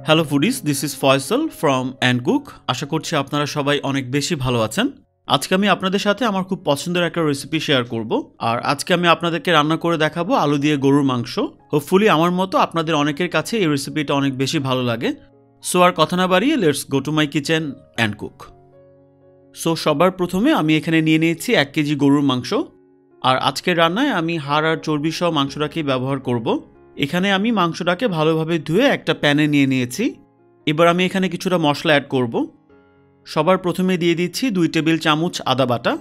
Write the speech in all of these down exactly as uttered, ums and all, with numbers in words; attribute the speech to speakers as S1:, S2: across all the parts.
S1: Hello foodies, this is Faisal from andcook। আশা করছি আপনারা সবাই অনেক বেশি ভালো আছেন। আজকে আমি আপনাদের সাথে আমার খুব পছন্দের একটা রেসিপি শেয়ার করব। আর আজকে আমি আপনাদেরকে রান্না করে দেখাবো আলু দিয়ে গরুর মাংস। হোপফুলি আমার মতো আপনাদের অনেকের কাছে এই রেসিপিটা অনেক বেশি ভালো লাগে। সো আর কথা না বাড়িয়ে let's go to my kitchen and cook. So সবার প্রথমে আমি এখানে নিয়ে নিয়েছি এক কেজি গরুর মাংস। আর আজকের রান্নায় আমি হাড় আর চর্বি সহ মাংসটাকেই ব্যবহার করব। এখানে আমি মাংসটাকে ভালোভাবে ধুয়ে একটা প্যানে নিয়ে নিয়েছি। এবার আমি এখানে কিছুটা মশলা অ্যাড করব। সবার প্রথমে দিয়ে দিচ্ছি দুই টেবিল চামচ আদা বাটা,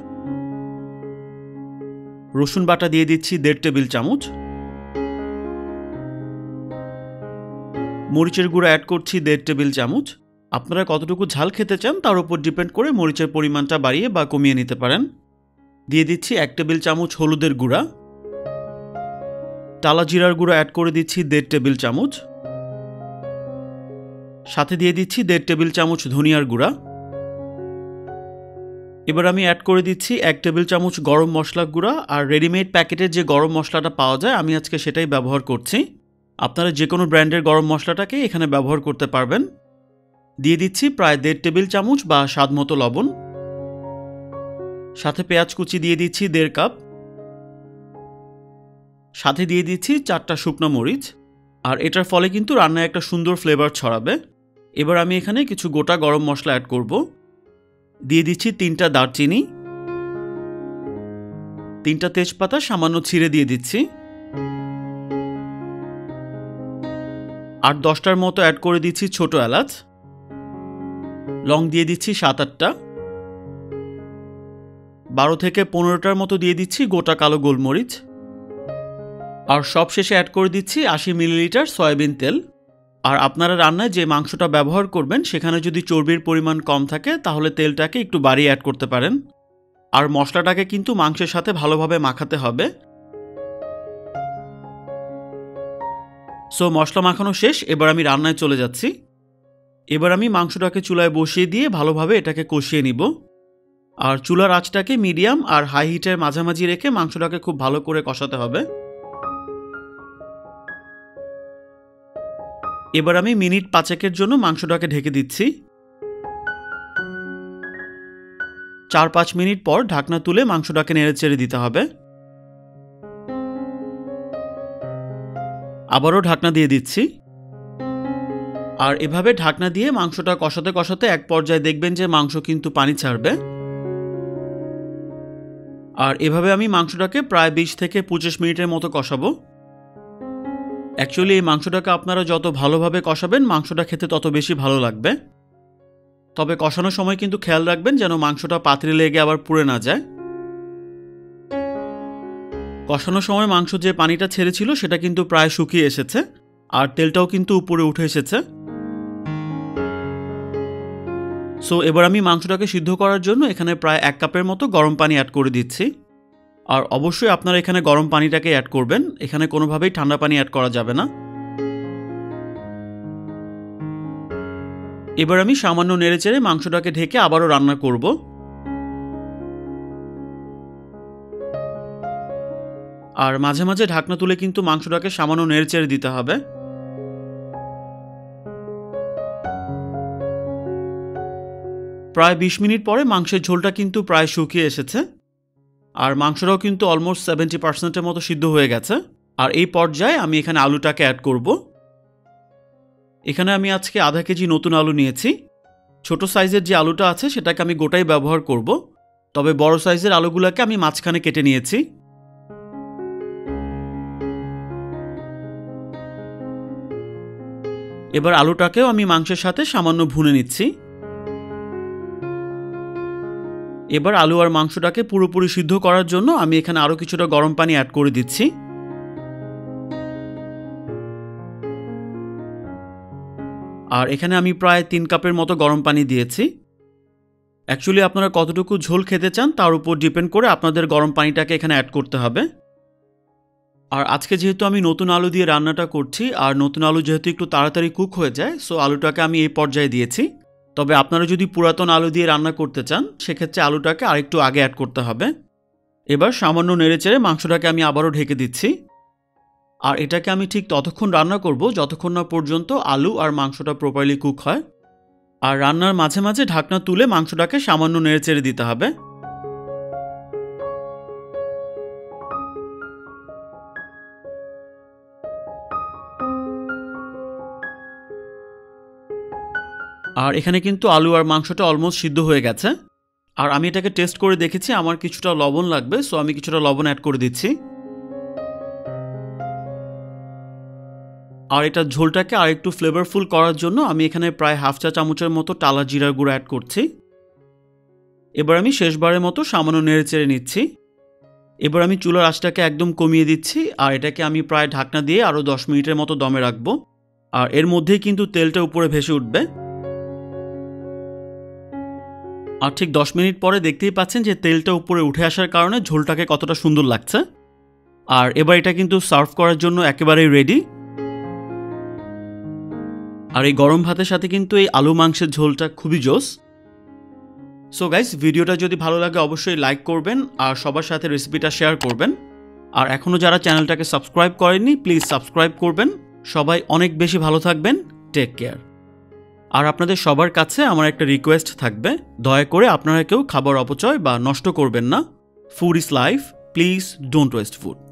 S1: রসুন বাটা দিয়ে দিচ্ছি দেড় টেবিল চামচ, মরিচের গুঁড়া অ্যাড করছি দেড় টেবিল চামচ। আপনারা কতটুকু ঝাল খেতে চান তার উপর ডিপেন্ড করে মরিচের পরিমাণটা বাড়িয়ে বা কমিয়ে নিতে পারেন। দিয়ে দিচ্ছি এক টেবিল চামচ হলুদের গুঁড়া, টালা জিরার গুঁড়া অ্যাড করে দিচ্ছি দেড় টেবিল চামচ, সাথে দিয়ে দিচ্ছি দেড় টেবিল চামচ ধনিয়ার গুঁড়া। এবার আমি অ্যাড করে দিচ্ছি এক টেবিল চামচ গরম মশলা গুঁড়া। আর রেডিমেড প্যাকেটের যে গরম মশলাটা পাওয়া যায় আমি আজকে সেটাই ব্যবহার করছি। আপনারা যে কোনো ব্র্যান্ডের গরম মশলাটাকে এখানে ব্যবহার করতে পারবেন। দিয়ে দিচ্ছি প্রায় দেড় টেবিল চামচ বা স্বাদ মতো লবণ, সাথে পেঁয়াজ কুচি দিয়ে দিচ্ছি দেড় কাপ, সাথে দিয়ে দিচ্ছি চারটা শুকনো মরিচ। আর এটার ফলে কিন্তু রান্নায় একটা সুন্দর ফ্লেভার ছড়াবে। এবার আমি এখানে কিছু গোটা গরম মশলা অ্যাড করব। দিয়ে দিচ্ছি তিনটা দারচিনি, তিনটা তেজপাতা সামান্য ছিঁড়ে দিয়ে দিচ্ছি, আর দশটার মতো অ্যাড করে দিচ্ছি ছোট এলাচ, লং দিয়ে দিচ্ছি সাত আটটা, বারো থেকে পনেরোটার মতো দিয়ে দিচ্ছি গোটা কালো গোলমরিচ। আর সবশেষে অ্যাড করে দিচ্ছি আশি মিলিলিটার সয়াবিন তেল। আর আপনারা রান্নায় যে মাংসটা ব্যবহার করবেন সেখানে যদি চর্বির পরিমাণ কম থাকে তাহলে তেলটাকে একটু বাড়িয়ে অ্যাড করতে পারেন। আর মশলাটাকে কিন্তু মাংসের সাথে ভালোভাবে মাখাতে হবে। সো মশলা মাখানো শেষ, এবার আমি রান্নায় চলে যাচ্ছি। এবার আমি মাংসটাকে চুলায় বসিয়ে দিয়ে ভালোভাবে এটাকে কষিয়ে নিব। আর চুলার আঁচটাকে মিডিয়াম আর হাই হিটের মাঝামাঝি রেখে মাংসটাকে খুব ভালো করে কষাতে হবে। এবার আমি মিনিট পাঁচেকের জন্য মাংসটাকে ঢেকে দিচ্ছি। চার পাঁচ মিনিট পর ঢাকনা তুলে মাংসটাকে নেড়ে চেড়ে দিতে হবে। আবারও ঢাকনা দিয়ে দিচ্ছি। আর এভাবে ঢাকনা দিয়ে মাংসটা কষাতে কষাতে এক পর্যায়ে দেখবেন যে মাংস কিন্তু পানি ছাড়বে। আর এভাবে আমি মাংসটাকে প্রায় বিশ থেকে পঁচিশ মিনিটের মতো কষাবো। অ্যাকচুয়ালি এই মাংসটাকে আপনারা যত ভালোভাবে কষাবেন মাংসটা খেতে তত বেশি ভালো লাগবে। তবে কষানোর সময় কিন্তু খেয়াল রাখবেন যেন মাংসটা পাতরে লেগে আবার পুড়ে না যায়। কষানোর সময় মাংস যে পানিটা ছেড়েছিল সেটা কিন্তু প্রায় শুকিয়ে এসেছে, আর তেলটাও কিন্তু উপরে উঠে এসেছে। সো এবার আমি মাংসটাকে সিদ্ধ করার জন্য এখানে প্রায় এক কাপের মতো গরম পানি অ্যাড করে দিচ্ছি। আর অবশ্যই আপনারা এখানে গরম পানিটাকে অ্যাড করবেন, এখানে কোনোভাবেই ঠান্ডা পানি অ্যাড করা যাবে না। এবার আমি সামান্য নেড়েচেড়ে মাংসটাকে ঢেকে আবারও রান্না করব। আর মাঝে মাঝে ঢাকনা তুলে কিন্তু মাংসটাকে সামান্য নেড়েচেড়ে দিতে হবে। প্রায় বিশ মিনিট পরে মাংসের ঝোলটা কিন্তু প্রায় শুকিয়ে এসেছে। আর মাংসটাও কিন্তু অলমোস্ট সেভেন্টি পার্সেন্টের মতো সিদ্ধ হয়ে গেছে। আর এই পর্যায়ে আমি এখানে আলুটাকে অ্যাড করব। এখানে আমি আজকে আধা কেজি নতুন আলু নিয়েছি। ছোট সাইজের যে আলুটা আছে সেটাকে আমি গোটাই ব্যবহার করব, তবে বড় সাইজের আলুগুলোকে আমি মাঝখানে কেটে নিয়েছি। এবার আলুটাকেও আমি মাংসের সাথে সামান্য ভুনে নিচ্ছি। এবার আলু আর মাংসটাকে পুরোপুরি সিদ্ধ করার জন্য আমি এখানে আরও কিছুটা গরম পানি অ্যাড করে দিচ্ছি। আর এখানে আমি প্রায় তিন কাপের মতো গরম পানি দিয়েছি। অ্যাকচুয়ালি আপনারা কতটুকু ঝোল খেতে চান তার উপর ডিপেন্ড করে আপনাদের গরম পানিটাকে এখানে অ্যাড করতে হবে। আর আজকে যেহেতু আমি নতুন আলু দিয়ে রান্নাটা করছি, আর নতুন আলু যেহেতু একটু তাড়াতাড়ি কুক হয়ে যায়, সো আলুটাকে আমি এই পর্যায়ে দিয়েছি। তবে আপনারা যদি পুরাতন আলু দিয়ে রান্না করতে চান সেক্ষেত্রে আলুটাকে আরেকটু আগে অ্যাড করতে হবে। এবার সামান্য নেড়েচেড়ে মাংসটাকে আমি আবারও ঢেকে দিচ্ছি। আর এটাকে আমি ঠিক ততক্ষণ রান্না করব যতক্ষণ না পর্যন্ত আলু আর মাংসটা প্রপারলি কুক হয়। আর রান্নার মাঝে মাঝে ঢাকনা তুলে মাংসটাকে সামান্য নেড়েচেড়ে দিতে হবে। আর এখানে কিন্তু আলু আর মাংসটা অলমোস্ট সিদ্ধ হয়ে গেছে। আর আমি এটাকে টেস্ট করে দেখেছি, আমার কিছুটা লবণ লাগবে, সো আমি কিছুটা লবণ অ্যাড করে দিচ্ছি। আর এটা ঝোলটাকে আর একটু ফ্লেভারফুল করার জন্য আমি এখানে প্রায় হাফ চা চামচের মতো টালা জিরার গুঁড়ো অ্যাড করছি। এবার আমি শেষবারের মতো সামান্য নেড়ে চেড়ে নিচ্ছি। এবার আমি চুলার আঁচটাকে একদম কমিয়ে দিচ্ছি আর এটাকে আমি প্রায় ঢাকনা দিয়ে আরও দশ মিনিটের মতো দমে রাখবো। আর এর মধ্যেই কিন্তু তেলটা উপরে ভেসে উঠবে। আর ঠিক দশ মিনিট পরে দেখতেই পাচ্ছেন যে তেলটা উপরে উঠে আসার কারণে ঝোলটাকে কতটা সুন্দর লাগছে। আর এবার এটা কিন্তু সার্ভ করার জন্য একেবারেই রেডি। আর এই গরম ভাতের সাথে কিন্তু এই আলু মাংসের ঝোলটা খুবই জোস। সো গাইস, ভিডিওটা যদি ভালো লাগে অবশ্যই লাইক করবেন আর সবার সাথে রেসিপিটা শেয়ার করবেন। আর এখনও যারা চ্যানেলটাকে সাবস্ক্রাইব করেননি প্লিজ সাবস্ক্রাইব করবেন। সবাই অনেক বেশি ভালো থাকবেন। Take care. আর আপনাদের সবার কাছে আমার একটা রিকোয়েস্ট থাকবে, দয়া করে আপনারা কেউ খাবার অপচয় বা নষ্ট করবেন না। Food is life, please don't waste food.